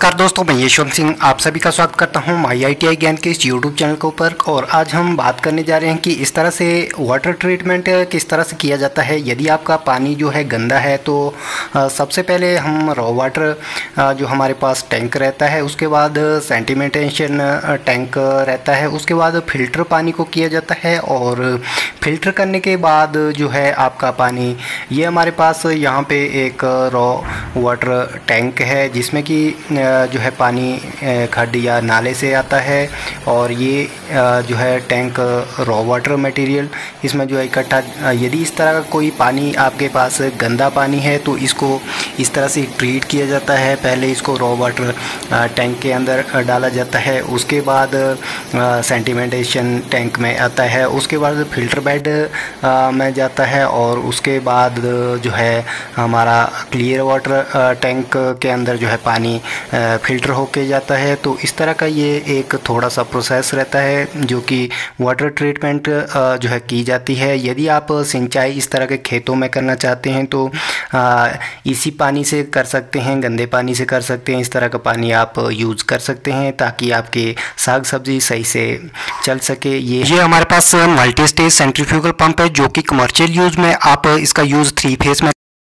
नमस्कार दोस्तों, मैं यशवंत सिंह आप सभी का स्वागत करता हूं माई ITI ज्ञान के इस यूट्यूब चैनल के ऊपर। और आज हम बात करने जा रहे हैं कि इस तरह से वाटर ट्रीटमेंट किस तरह से किया जाता है। यदि आपका पानी जो है गंदा है तो सबसे पहले हम रॉ वाटर जो हमारे पास टैंक रहता है, उसके बाद सेंटिमेंटेशन टैंक रहता है, उसके बाद फिल्टर पानी को किया जाता है। और फिल्टर करने के बाद जो है आपका पानी, ये हमारे पास यहाँ पे एक रॉ वाटर टैंक है जिसमें कि जो है पानी खड्ड या नाले से आता है। और ये जो है टैंक रॉ वाटर मटेरियल इसमें जो है इकट्ठा, यदि इस तरह का कोई पानी आपके पास गंदा पानी है तो इसको इस तरह से ट्रीट किया जाता है। पहले इसको रॉ वाटर टैंक के अंदर डाला जाता है, उसके बाद सेंटिमेंटेशन टैंक में आता है, उसके बाद फिल्टर बेड में जाता है, और उसके बाद जो है हमारा क्लियर वाटर टैंक के अंदर जो है पानी फ़िल्टर होके जाता है। तो इस तरह का ये एक थोड़ा सा प्रोसेस रहता है जो कि वाटर ट्रीटमेंट जो है की जाती है। यदि आप सिंचाई इस तरह के खेतों में करना चाहते हैं तो इसी पानी से कर सकते हैं, गंदे पानी से कर सकते हैं। इस तरह का पानी आप यूज़ कर सकते हैं ताकि आपके साग सब्जी सही से चल सके। ये हमारे पास मल्टी स्टेज सेंट्रीफ्यूगल पंप है जो कि कमर्शियल यूज़ में आप इसका यूज़ 3 फेस में